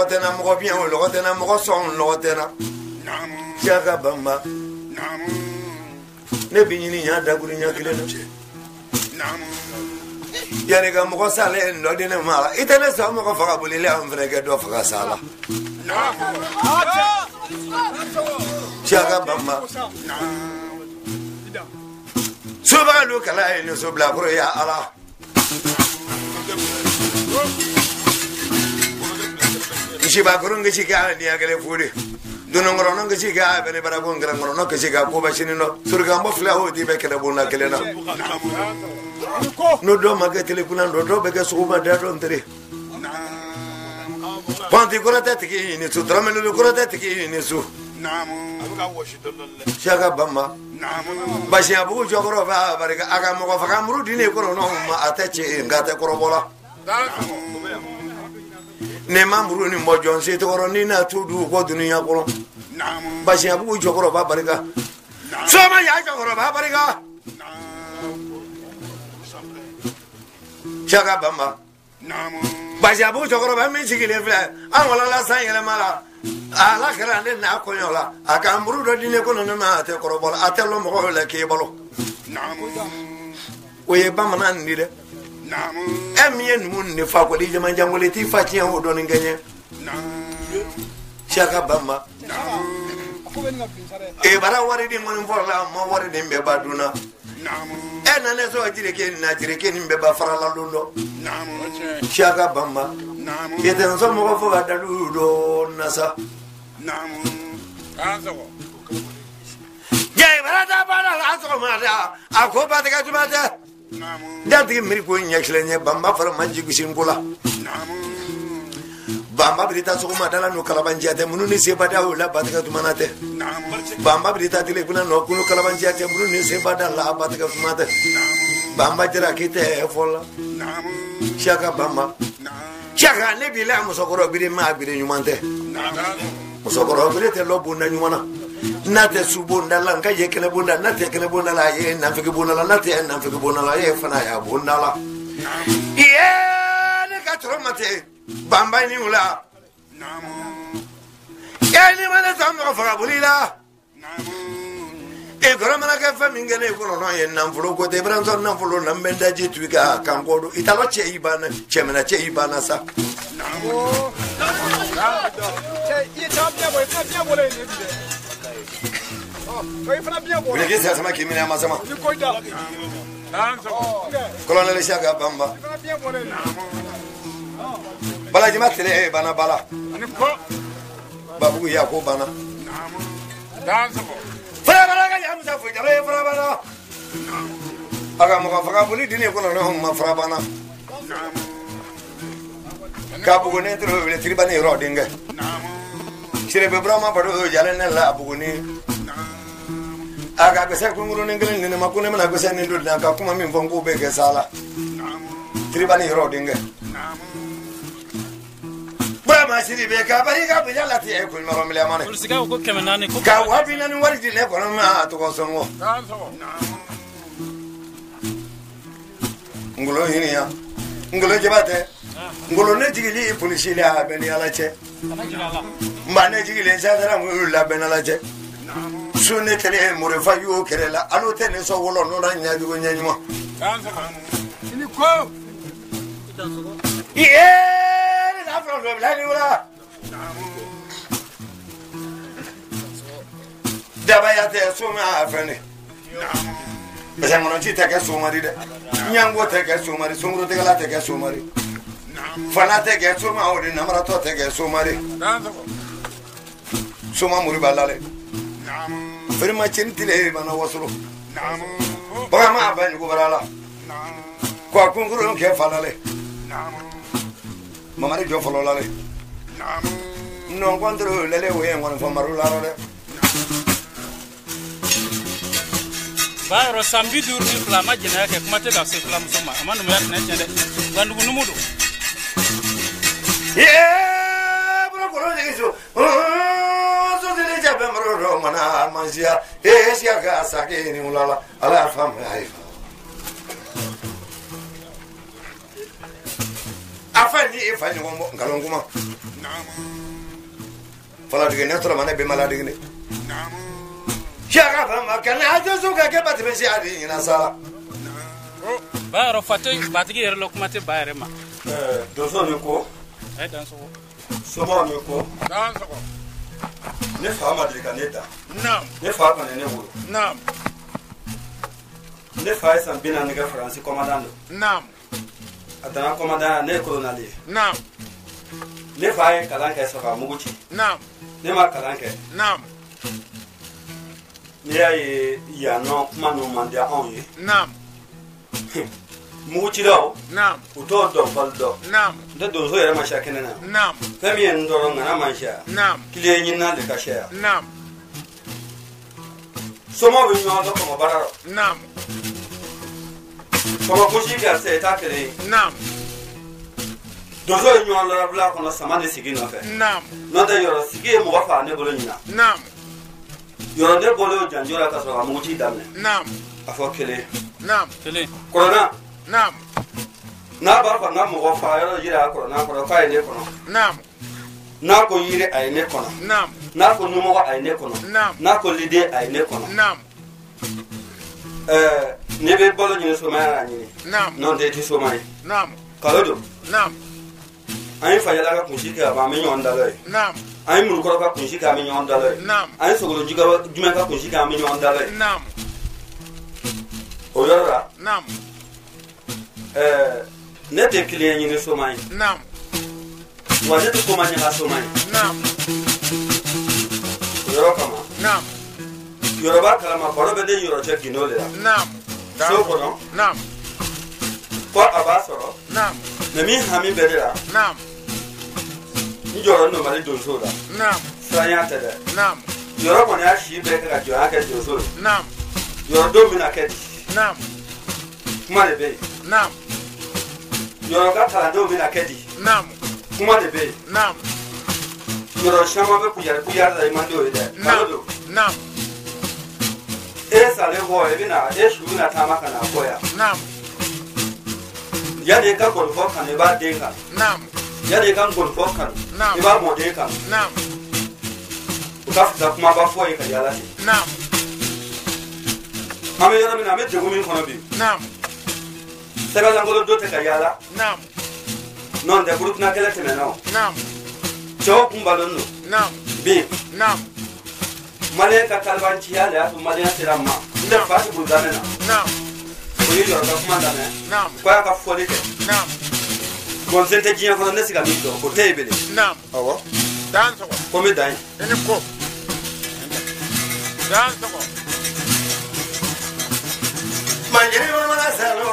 logotena mo bien o logotena mo son logotena Chaka Bamba ne binyini nya daguri nya kilena yani ga mo sale no dine mala itene so mo ko faga bulile am frege do faga sala Chaka Bamba Soba lu kala ni so bla bro ya ala Ishiba kurunga chika ni agale furi dunongoro no chika bene bara gongra ngoro no chika ko bashini no surga mo fla ho di be kala bonna kala na no do magatele kuna do be ga suba da do ndere Panti kurata tiki ni su tramelu kurata tiki ni su Chaka Bamba Bashi abu jogoro ba bariga aga mo fa kamru dine ko no ma atache ngata korobola ne mamru ni mojon se to ro ni na tudu ko dunia ko Bashi abu jogoro ba bariga so ma ya jogoro ba bariga Chaka Bamba Bashi abu jogoro ba mi sigile fla an wala la san yele mala ala grande na ko yola aka muru do dine ko no ma te korobola atelo mo le ke bolo oye ba manan ni de emien mun ne fa ko di jama jangole ti fa ci o do ni gagné Chaka Bamba e bara wari di mon forla mo wari di be baduna e na ne so jire ke na jire ke ni be ba farala lundo Chaka Bamba yete no so mo ko fa da ludo nasa jay bara da bara la so ma da akoba de ka tumata dati miri ko nyakhlenya Bamba fara manji gusinkula Bamba brita so ma dala no kalabanjate mununi se bada la batka tumanate Bamba brita tile kuna no kuno kalabanjate mununi se bada la batka tumate Bamba jira kite fola Chaka Bamba Chaka ne bila musokoro bire ma bire nyumante musokoro bire te lobu na nyumana nate subunda la ngaye kele bunda nate kele bunda la ye na fiki bunda la nate na fiki bunda la ye fana ya bunda la ye ne ka tromate Bamba ni ula ni mana tamma fa bulila e goromana ka fa mingene ko no ye nan fulo ko te branzo nan fulo nan benda jitwika kan godo italo che ibana chemena che ibana sa Ule kesi sama kimi na masama Colonel Chaka Bamba Bala jimatele bana bala Babu ya ko bana Fara bala ga yamsa fu jare fara bala Aga mo fara buli dine ko no ma fara bana Ka bu ne tro le tribane ro dinga Sire be brama bado jale ne la bu ni Aga ga se ko nguru ne ngene ne makune mana go se ne do na ka kuma min fongo be ke sala tribane ro dinga Brama siri be ka bari ka be jala ti e ko no mele amane Ulsiga ko kemenane ko ka wabi nan wari di ne ko no ma to ko songo Ngolo hini ya ngolo jabate ngolo ne jigili polisi la be ni ala che mane jigili sa dara mu la be na la che sunne tele mo re fa yo kerela alo te ne so wolo no la nya jugo nya nyuma ini ko la from la ni wala dabaya te suma afene besa ngono ci te ke suma ri de nyango te ke suma ri sumru te la te ke suma ri fana te ke suma ori namara to te ke suma ri suma muri balale firma chintile bana wasulu ba ma ba ni ko barala ko kunguru ke falale Mamari jo folo lale no encuentro lele we ngwan fo maru la le ba ro sambi durni flama jina ke kuma te ga se flam soma amanu ya ne tende gandu numudo bro ko ne so so de ja be maro ro mana manzia sia ga sa ke ni ulala ala fam ai afani ifani ngombo ngalonguma fala de ne tora mane be mala de ne shaga fa makana ajuzu ka ke batbe shadi ina sala bayro fatay batigi yer lokumate bayre ma dozo ne ko dan so somo ne ko dan so ne fa ma de kaneta naam ne fa pa ne wo naam ne fa san bina ne ga France commandant naam atana commandant ne colonel naam ne fa ye kalanke safa muguci naam ne ma kalanke naam ne ya no kuma no mandia on ye naam muguci do naam uto do baldo naam de dozo yere ma shakene na naam fami en ndoro ngana ma sha naam kile nyina de ka sha naam somo bi nyo do ko bararo naam somo ko shi ka se ta kele naam dozo nyo la bla ko na samane sigi no fe naam no da yoro sigi mo fa ne bolo nyina naam yoro de bolo janjora ka so amuji damne naam afo kele naam kele corona naam na ba fa na mo fa yoro yira corona ko fa ne kono naam na ko yire ay ne kono naam na ko numo ay ne kono naam na ko lide ay ne kono naam ne be bolo nyine so ma ra nyine naam non de ti so mai naam kalodo naam ay fa yala ka kunshika ba me nyon dalay naam ay mun ko ka kunshika me nyon dalay naam ay so go jiga jume ka kunshika me nyon dalay naam o yora naam ne te client nyine so mai naam wa ne to ma nyaka so mai naam yoro kama naam yoro ba kala ma baro be de yoro che ginole la naam so ko no naam ko abasoro naam na mi ha mi bedera naam ni joro no mali don so da naam sanya ta da naam yoro ko na shi be ka jo aka jo so naam yoro do mi na ke naam kuma de be naam yoro ka kala do mi na ke naam kuma de be naam yoro shama be kuyar da imando ide kalodo naam sale ho e bina shu na ta maka na koya naam ya de ka gol fo kan e ba de ka naam ya de kan gol fo kan Naam. e ba mo de ka naam ka fita kuma ba fo e ka yala ti naam ame yoro mi na me jego mi kono bi naam sebe la ngolo do te ka yala naam non de groupe na kele te me no naam cho kumbalon no naam bi naam male ka talban ci yala ya to male ya ma nda fa ti bu zamena naam ko yi yoro ka kuma da me naam ko ya ka fo de te naam kon sente jiya ko ne siga mi do ko te bele naam awo dan so ko me dai ene ko dan so manjeri mana salo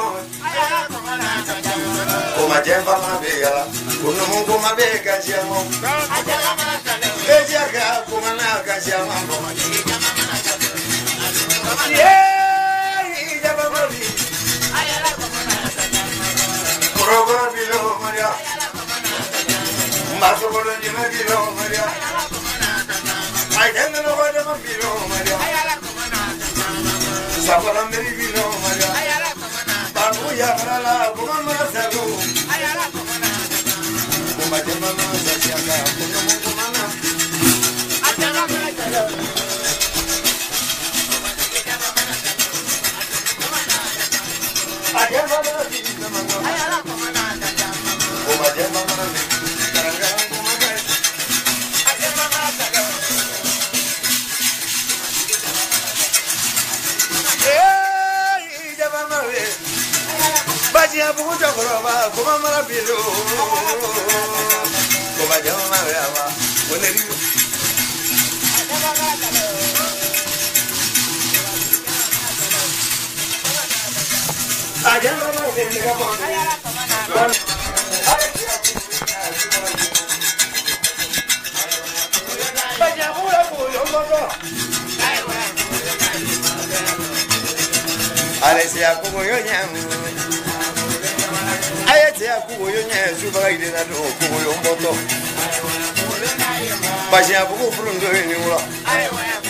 ko ma jemba ma be yala ko no mo ko ma be ka jemo e jaga ko na ka jemo ye jaba ma bi ko bilo maria ma so ko ni ma bilo maria ai den no ko de ma bilo maria sabara meri bilo maria babu ya la ko ma salo ko ma jemba ma sa jaga ko no mo ko na Bajia buku jokoroba, kuma mara bilo, kuma jama mara wa, oneri. Aja mara bilo kapan? Bajia buku jokoroba. Alesi akubo yonyam. Ayete akubo yonyam suba ide na do kubo yomboto. Bajia buku furundo ni wala.